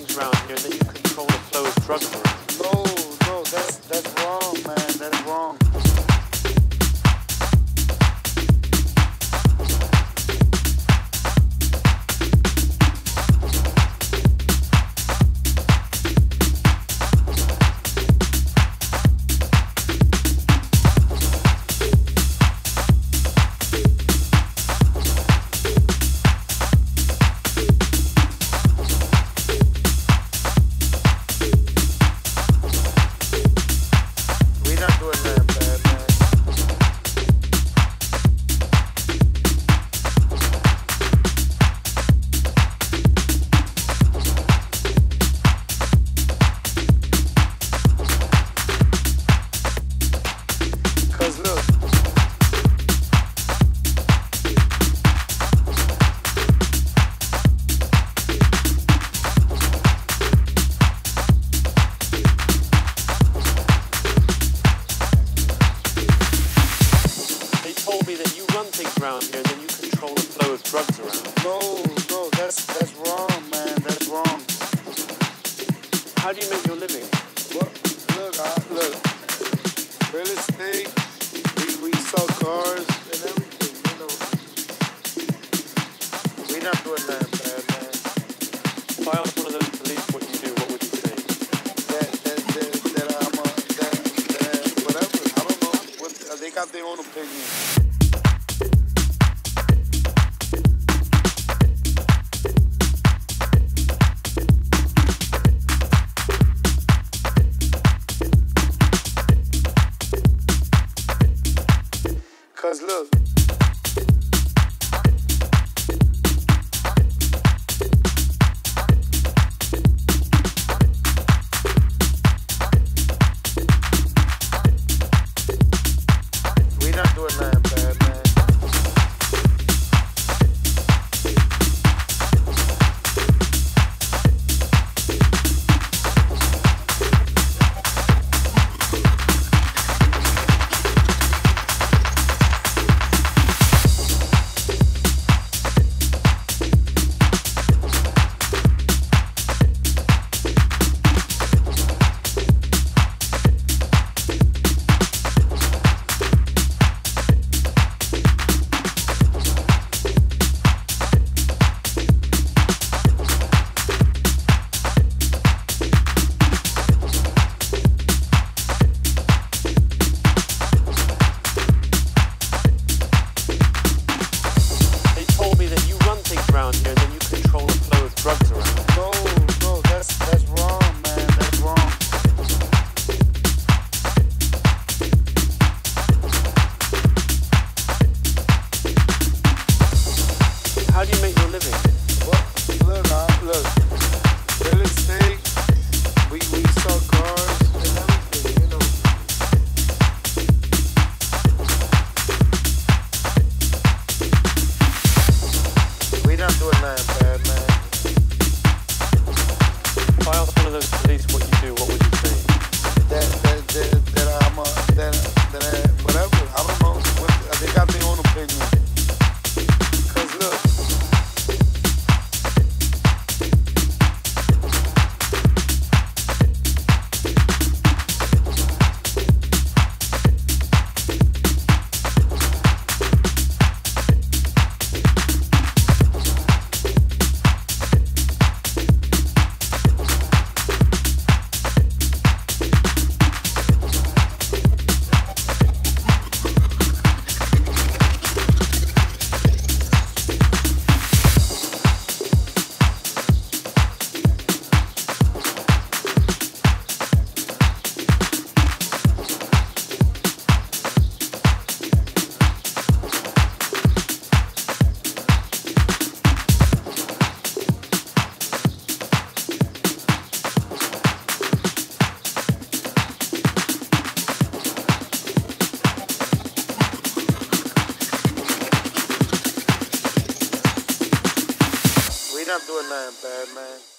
things around here and then you control the flow of drugs around. No, that's wrong, man. That's wrong. Around here, then you control the flow of drugs around. No, that's wrong, man. That's wrong. How do you make your living? Well, look. Real estate. We sell cars and everything. You know. We not doing that bad, man. If I asked one of them to leave what you do, what would you say? That whatever. I don't know. They got their own opinion. Cause look, we not doing nothing bad, man. Around here, then you control the flow of drugs around. No, that's wrong, man. That's wrong. How do you make your living? Well, look. Real estate. We sell cars and everything. You know. We not doing nothing bad, man. If I asked one of those police what you do, what would you say? Whatever. I don't know. They got their own opinion. Cause look. We not doing nothing bad, man.